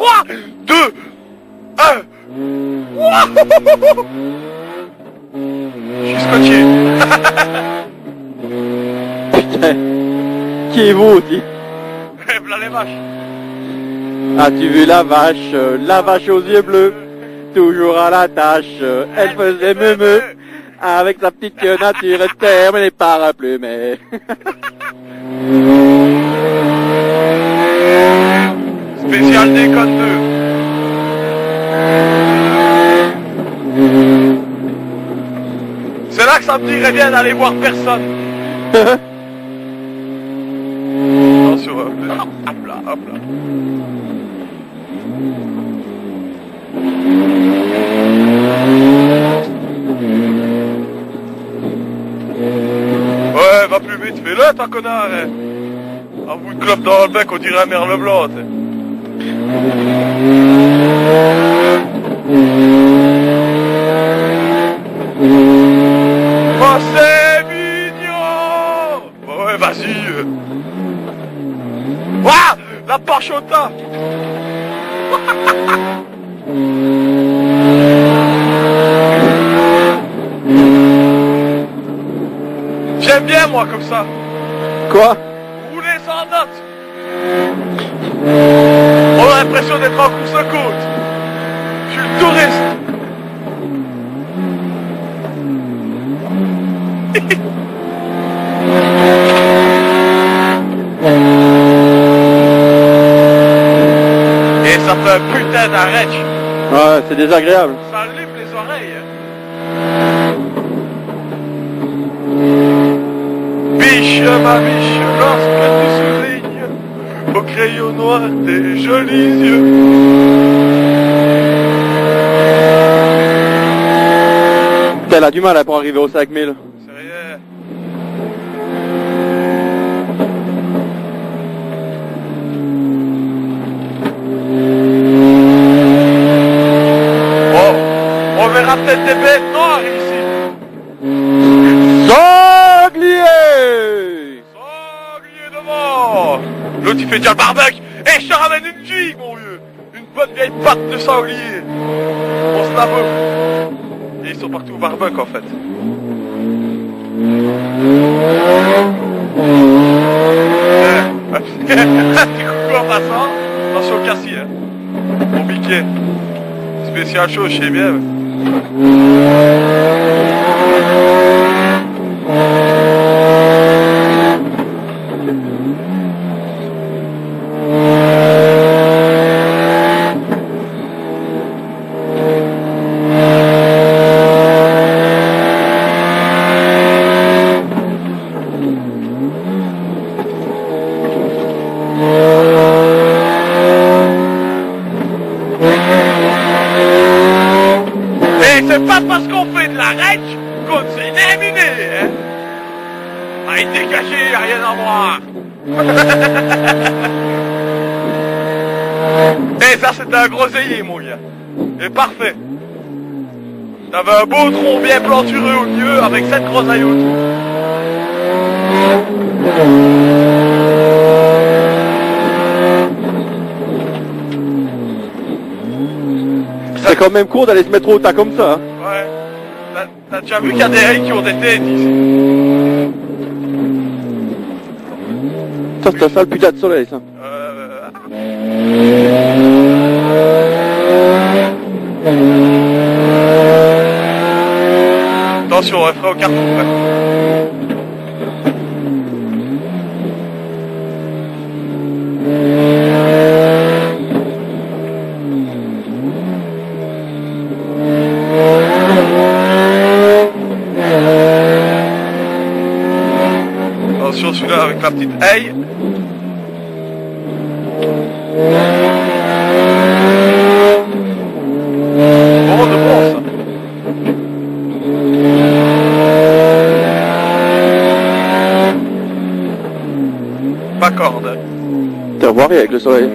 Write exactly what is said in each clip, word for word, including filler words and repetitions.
trois, deux, un. Je suis scotché. Putain. Qui est vous, dit? Eh, voilà les vaches. As-tu vu la vache, euh, la vache aux yeux bleus, toujours à la tâche, euh, elle faisait meu avec sa petite nature terme les parapluies, mais... Spécial déconne deux. C'est là que ça me dirait bien d'aller voir personne. Attention, hop là, hop là. Ouais, va plus vite, fais-le, ta connard. Hein. Un bout de clope dans le bec, on dirait un merle blanc. T'sais. Oh, c'est mignon. Ouais, vas-y. Ouah, la parchota. J'aime bien moi comme ça. Quoi? Rouler sans note. On a l'impression d'être en course de côte. Je suis le touriste. Et ça fait un putain d'arrêt. Ouais, c'est désagréable. Ça allume les oreilles. Biche, ma biche, lorsque tu soulignes au crayon noir tes jolis yeux. Elle a du mal pour arriver aux cinq mille. C'est rien. Bon, on verra peut-être des bêtes noires ici. Sanglier! Sanglier devant. L'autre il fait déjà le barbecue. Et je te ramène une gigue mon vieux. Une bonne vieille patte de sanglier. On se lave. Et ils sont partout au barbecue en fait. Un petit coucou en passant. Attention au cassis hein. Mon biquet. Spécial chaud, je sais bien. Et c'est pas parce qu'on fait de la rèche qu'on s'est éliminé, hein. Allez, dégagez, y'a rien à voir. Et ça, c'était un groseillier, mon gars. Et parfait. T'avais un beau tronc bien plantureux au milieu avec sept groseilles autour. C'est quand même court d'aller se mettre au tas comme ça. Hein. Ouais. T'as déjà vu qu'il y a des haies qui ont des têtes ici? Ça, c'est un sale putain de soleil, ça. Euh... Attention, on fera au carton. Ouais. Attention celui-là avec la petite haie. Bon de bon ça. Pas corde. T'as voir rien avec le soleil.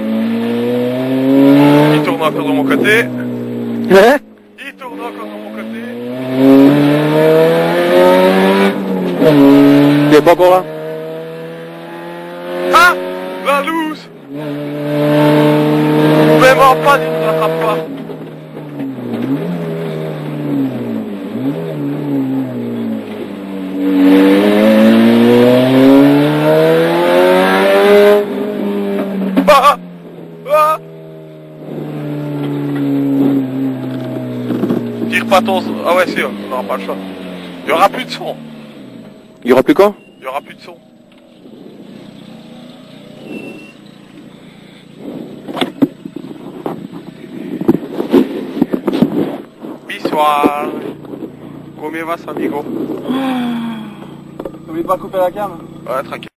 Il tourne encore de mon côté. Hein? Il tourne encore de mon côté. Il est pas encore là? Ah! La loose! Mais en panne, il ne l'attrape pas. Ah, ah. Tire pas ton... Ah ouais, si, on n'aura pas le choix. Il y aura plus de son. Il y aura plus quoi? Il y aura plus de son. Bonsoir. Comment vas, amigo? N'oublie pas de couper la cam. Ouais, tranquille.